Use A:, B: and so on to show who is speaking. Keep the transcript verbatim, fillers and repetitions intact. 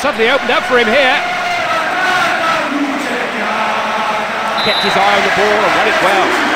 A: suddenly opened up for him here. Kept his eye on the ball and won it well.